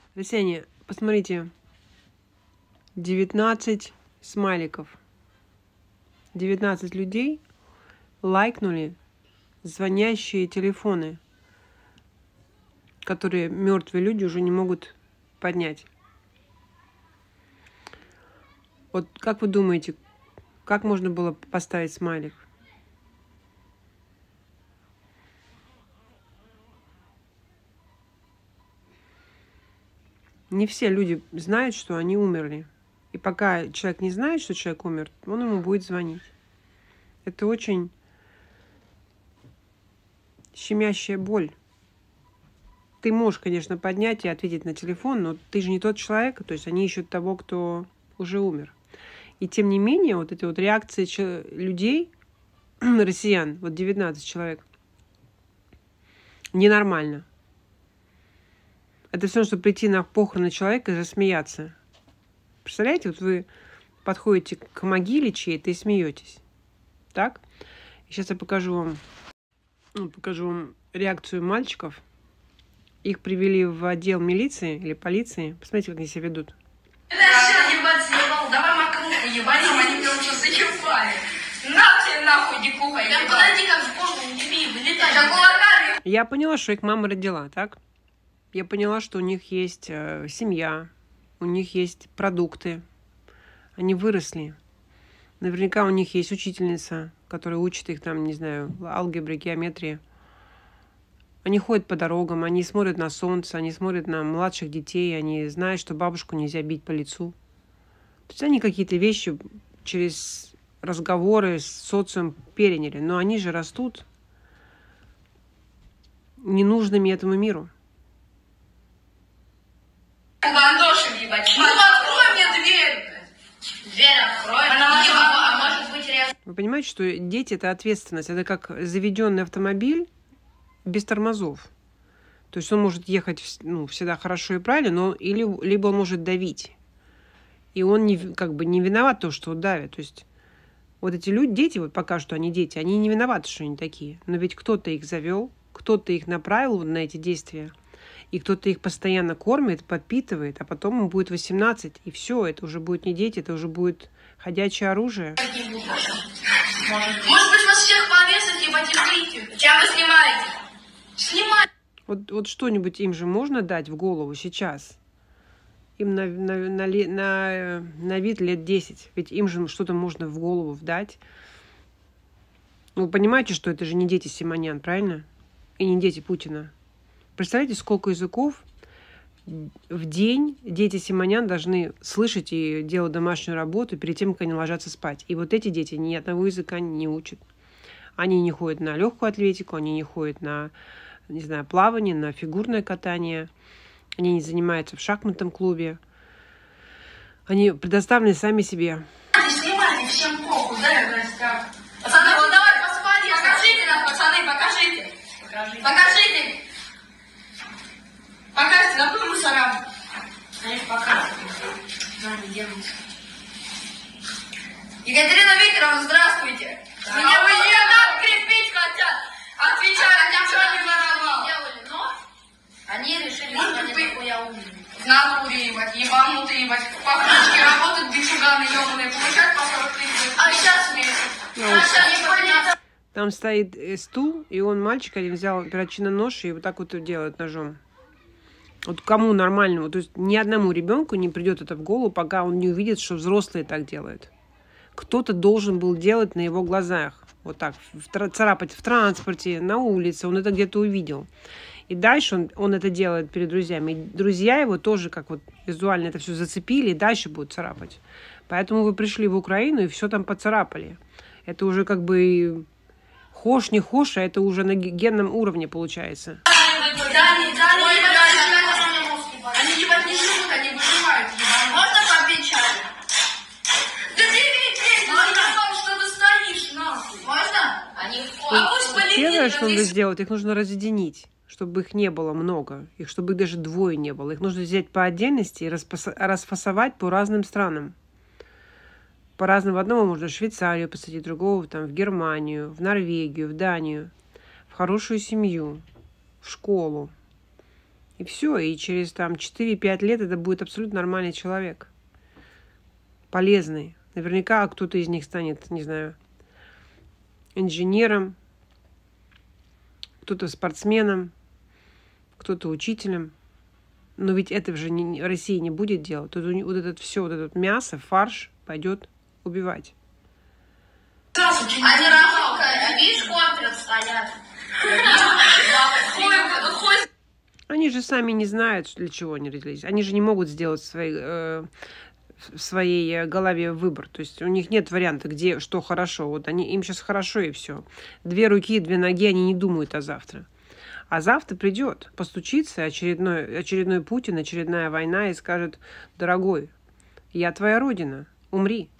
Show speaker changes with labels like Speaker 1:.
Speaker 1: Россияне, посмотрите, 19 смайликов. 19 людей лайкнули звонящие телефоны, которые мертвые люди уже не могут поднять. Вот как вы думаете, как можно было поставить смайлик? Не все люди знают, что они умерли. И пока человек не знает, что человек умер, он ему будет звонить. Это очень щемящая боль. Ты можешь, конечно, поднять и ответить на телефон, но ты же не тот человек, то есть они ищут того, кто уже умер. И тем не менее, вот эти вот реакции людей, россиян, вот 19 человек, ненормально. Это все, что прийти на похороны человека и засмеяться. Представляете, вот вы подходите к могиле чьей-то и смеетесь. Так? И сейчас я покажу вам реакцию мальчиков. Их привели в отдел милиции или полиции. Посмотрите, как они себя ведут.
Speaker 2: Ебать, съебал, давай макруху ебать, они прям что заебали. На тебе нахуй, дикуха, ебать. Подойди как в кожу, не бей, вылетай.
Speaker 1: Я поняла, что их мама родила, так? Я поняла, что у них есть семья, у них есть продукты. Они выросли. Наверняка у них есть учительница, которая учит их там, не знаю, алгебре, геометрии. Они ходят по дорогам, они смотрят на солнце, они смотрят на младших детей, они знают, что бабушку нельзя бить по лицу. То есть они какие-то вещи через разговоры с социумом переняли, но они же растут ненужными этому миру.
Speaker 2: Гандоши, ебать. Ну, открой мне дверь. Дверь открой. А может быть, резко.
Speaker 1: Вы понимаете, что дети — это ответственность. Это как заведенный автомобиль без тормозов. То есть он может ехать всегда хорошо и правильно, но либо он может давить. И он не виноват в том, что он давит. То есть вот эти дети, вот пока что они дети, они не виноваты, что они такие. Но ведь кто-то их завел, кто-то их направил на эти действия. И кто-то их постоянно кормит, подпитывает, а потом им будет 18, и все, это уже будет не дети, это уже будет ходячее оружие.
Speaker 2: Может быть, вас всех повесят, ебать, и выйти. Чем вы снимаете? Снимайте.
Speaker 1: Вот что-нибудь им же можно дать в голову сейчас? Им на вид лет 10. Ведь им же что-то можно в голову вдать. Вы понимаете, что это же не дети Симонян, правильно? И не дети Путина. Представляете, сколько языков в день дети Симонян должны слышать и делать домашнюю работу перед тем, как они ложатся спать. И вот эти дети ни одного языка не учат. Они не ходят на легкую атлетику, они не ходят на, не знаю, плавание, на фигурное катание. Они не занимаются в шахматном клубе. Они предоставлены сами себе.
Speaker 2: Снимайте, всем похуй, да, играть так. Пацаны, вот давай, посмотри, покажите нам, пацаны, покажите. Покажите. Покажите, на какую мусорам. Они покажут. Да, не делайте. Екатерина Викторовна, здравствуйте. Да. Меня вы не надо крепить хотят. Отвечаю, ничего не воровал. Но они решили, что они нихуя умные. В натуре, ебать, ебанутые, ебать. По крышке работают бичуганы ебаные, получают по 40 тысяч. А сейчас месяц.
Speaker 1: Там стоит стул, и он, мальчик один, взял перочинный нож и вот так вот делает ножом. Вот кому нормальному, то есть ни одному ребенку не придет это в голову, пока он не увидит, что взрослые так делают. Кто-то должен был делать на его глазах. Вот так, царапать в транспорте, на улице, он это где-то увидел. И дальше он это делает перед друзьями. И друзья его тоже как вот визуально это все зацепили, и дальше будут царапать. Поэтому вы пришли в Украину и все там поцарапали. Это уже как бы хошь, не хошь, а это уже на генном уровне получается.
Speaker 2: Они ебать не живут, они выживают. Можно попить чай? Да ты ведь, ну я знал, что ты стоишь, нахуй. Можно? Они
Speaker 1: Первое, что надо сделать, их нужно разъединить, чтобы их не было много, их чтобы их даже двое не было. Их нужно взять по отдельности и расфасовать по разным странам. По-разному. Одного можно в Швейцарию посадить, другого там в Германию, в Норвегию, в Данию, в хорошую семью, в школу. И все, и через там 4-5 лет это будет абсолютно нормальный человек. Полезный. Наверняка кто-то из них станет, не знаю, инженером, кто-то спортсменом, кто-то учителем. Но ведь это же Россия не будет делать. Тут вот это все, вот это мясо, фарш пойдет убивать.
Speaker 2: Они работают, видишь, комплекс стоят.
Speaker 1: Они же сами не знают, для чего они родились. Они же не могут сделать в своей голове выбор. То есть у них нет варианта, где что хорошо. Вот им сейчас хорошо и все. 2 руки, 2 ноги, они не думают о завтра. А завтра придет, постучится очередной Путин, очередная война и скажет: дорогой, я твоя родина, умри.